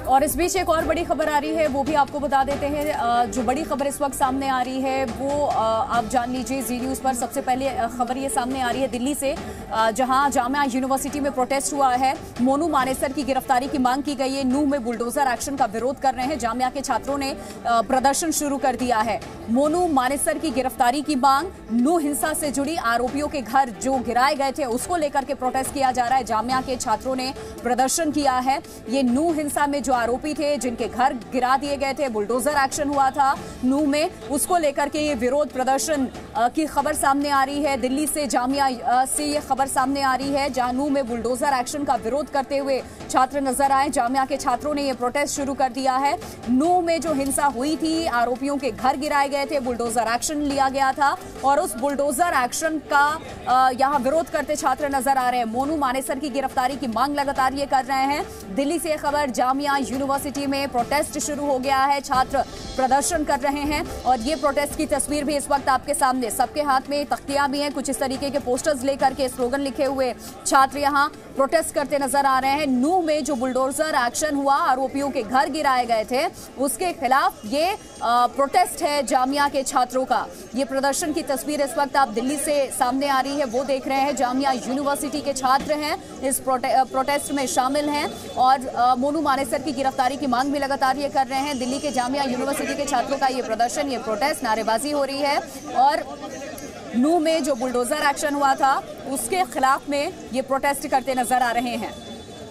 और इस बीच एक और बड़ी खबर आ रही है, वो भी आपको बता देते हैं। जो बड़ी खबर इस वक्त सामने आ रही है वो आप जान लीजिए। जी न्यूज़ पर सबसे पहले खबर ये सामने आ रही है दिल्ली से, जहां जामिया यूनिवर्सिटी में प्रोटेस्ट हुआ है। मोनू मानेसर की गिरफ्तारी की मांग की गई है। नूह में बुलडोजर एक्शन का विरोध कर रहे हैं। जामिया के छात्रों ने प्रदर्शन शुरू कर दिया है। मोनू मानेसर की गिरफ्तारी की मांग, नूह हिंसा से जुड़ी आरोपियों के घर जो गिराए गए थे उसको लेकर के प्रोटेस्ट किया जा रहा है। जामिया के छात्रों ने प्रदर्शन किया है। ये नूह हिंसा में जो आरोपी थे, जिनके घर गिरा दिए गए थे, बुलडोजर एक्शन हुआ था नूह में, उसको लेकर के ये विरोध प्रदर्शन की खबर सामने आ रही है। दिल्ली से जामिया से ये खबर सामने आ रही है, जहां नूह में बुलडोजर एक्शन का विरोध करते हुए छात्र नजर आए। जामिया के छात्रों ने ये प्रोटेस्ट शुरू कर दिया है। नूह में जो हिंसा हुई थी, आरोपियों के घर गिराए गए थे, बुलडोजर एक्शन लिया गया था और उस बुलडोजर एक्शन का यहां विरोध करते छात्र नजर आ रहे हैं। मोनू मानेसर की गिरफ्तारी की मांग लगातार ये कर रहे हैं। दिल्ली से खबर, जामिया यूनिवर्सिटी में प्रोटेस्ट शुरू हो गया है। छात्र प्रदर्शन कर रहे हैं और ये प्रोटेस्ट की तस्वीर भी इस वक्त आपके सामने, सबके हाथ में तख्तियां भी हैं, कुछ इस तरीके के पोस्टर्स लेकर के स्लोगन लिखे हुए छात्र यहां प्रोटेस्ट करते नजर आ रहे हैं। नूह में जो बुलडोजर एक्शन हुआ, आरोपियों के घर गिराए गए थे, उसके खिलाफ ये प्रोटेस्ट है जामिया के छात्रों का। ये प्रदर्शन की तस्वीर इस वक्त आप दिल्ली से सामने आ रही है, वो देख रहे हैं। जामिया यूनिवर्सिटी के छात्र हैं, इस प्रोटेस्ट में शामिल हैं और मोनू मानेसर की गिरफ्तारी की मांग भी लगातार ये कर रहे हैं। दिल्ली के जामिया यूनिवर्सिटी के छात्रों का ये प्रदर्शन, ये प्रोटेस्ट, नारेबाजी हो रही है और नूह में जो बुलडोजर एक्शन हुआ था उसके खिलाफ में ये प्रोटेस्ट करते नजर आ रहे हैं।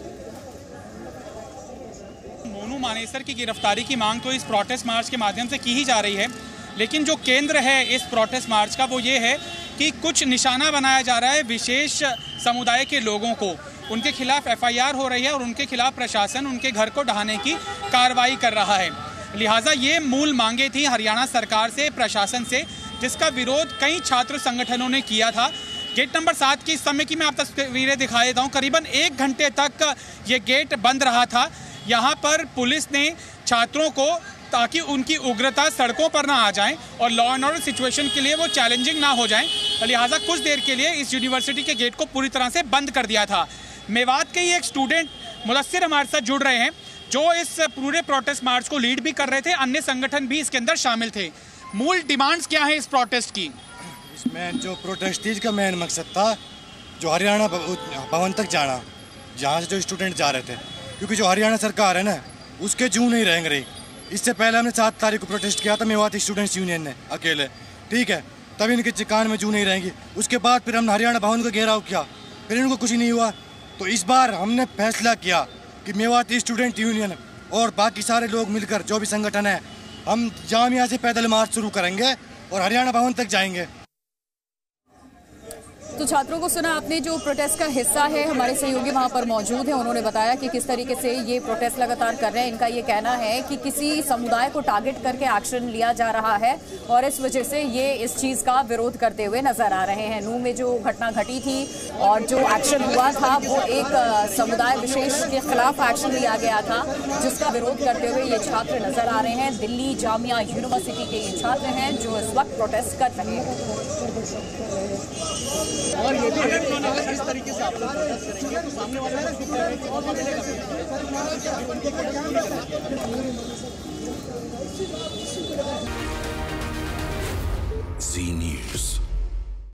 मोनू मानेसर की गिरफ्तारी की मांग तो इस प्रोटेस्ट मार्च के माध्यम से की ही जा रही है, लेकिन जो केंद्र है इस प्रोटेस्ट मार्च का वो ये है कि कुछ निशाना बनाया जा रहा है विशेष समुदाय के लोगों को। उनके खिलाफ FIR हो रही है और उनके खिलाफ प्रशासन उनके घर को ढहाने की कार्रवाई कर रहा है। लिहाजा ये मूल मांगे थी हरियाणा सरकार से, प्रशासन से, जिसका विरोध कई छात्र संगठनों ने किया था। गेट नंबर 7 की इस समय की मैं आप तस्वीरें दिखा देता हूँ। करीबन 1 घंटे तक ये गेट बंद रहा था। यहाँ पर पुलिस ने छात्रों को, ताकि उनकी उग्रता सड़कों पर ना आ जाए और लॉ एंड ऑर्डर सिचुएशन के लिए वो चैलेंजिंग ना हो जाए, लिहाजा कुछ देर के लिए इस यूनिवर्सिटी के गेट को पूरी तरह से बंद कर दिया था। मेवात के ही एक स्टूडेंट मुदस्सिर हमारे साथ जुड़ रहे हैं, जो इस पूरे प्रोटेस्ट मार्च को लीड भी कर रहे थे। अन्य संगठन भी इसके अंदर शामिल थे। मूल डिमांड्स क्या है इस प्रोटेस्ट की? इसमें जो प्रोटेस्ट का मेन मकसद था, जो हरियाणा भवन तक जाना, जहाँ से जो स्टूडेंट जा रहे थे, क्योंकि जो हरियाणा सरकार है ना, उसके जू नहीं रहेंगे रही। इससे पहले हमने 7 तारीख को प्रोटेस्ट किया था मेवाती स्टूडेंट्स यूनियन ने अकेले, ठीक है, तभी इनके चिकान में जू नहीं रहेंगी। उसके बाद फिर हमने हरियाणा भवन को घेराव किया, फिर इनको कुछ नहीं हुआ। तो इस बार हमने फैसला किया कि मेवाती स्टूडेंट यूनियन और बाकी सारे लोग मिलकर, जो भी संगठन है, हम जामिया से पैदल मार्च शुरू करेंगे और हरियाणा भवन तक जाएंगे। तो छात्रों को सुना आपने, जो प्रोटेस्ट का हिस्सा है। हमारे सहयोगी वहां पर मौजूद हैं, उन्होंने बताया कि किस तरीके से ये प्रोटेस्ट लगातार कर रहे हैं। इनका ये कहना है कि किसी समुदाय को टारगेट करके एक्शन लिया जा रहा है और इस वजह से ये इस चीज़ का विरोध करते हुए नजर आ रहे हैं। नूह में जो घटना घटी थी और जो एक्शन हुआ था, वो एक समुदाय विशेष के खिलाफ एक्शन लिया गया था, जिसका विरोध करते हुए ये छात्र नजर आ रहे हैं। दिल्ली जामिया यूनिवर्सिटी के ये छात्र हैं जो इस वक्त प्रोटेस्ट कर रहे हैं। और ये भी इस तरीके से आप लोग प्रोटेस्ट करेंगे तो सामने वाले Zee News।